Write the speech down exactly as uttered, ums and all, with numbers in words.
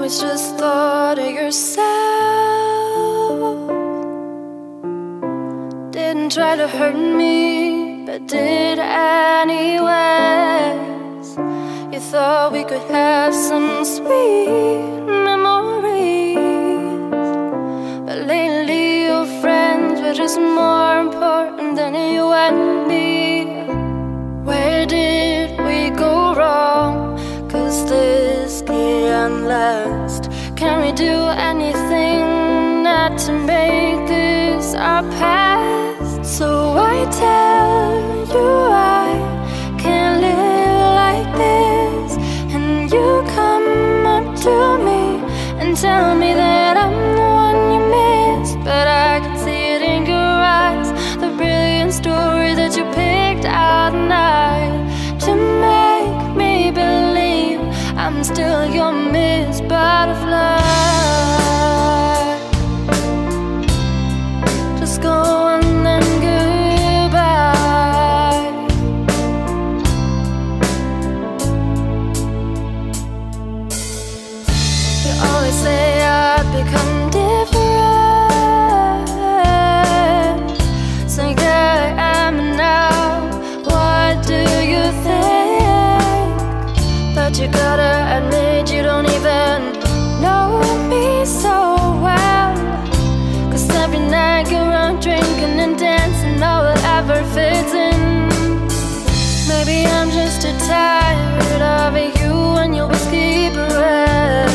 always just thought of yourself. Didn't try to hurt me, but did anyways. You thought we could have some sweet memories, but lately your friends were just more important than you and me. Where did we go wrong? Cause this can't last. Can we do anything not to make this our past? So I tell you I can't live like this, and you come up to me and tell me that I'm the one you miss. But I can see it in your eyes, the brilliant story that you picked out tonight, to make me believe I'm still your Miss Butterfly. Just go and then goodbye. You always say I've become different, so here I am now. What do you think? But you gotta admit you don't even know me so well, cause every night you're out drinking and dancing, all whatever fits in. Maybe I'm just too tired of you and your whiskey breath.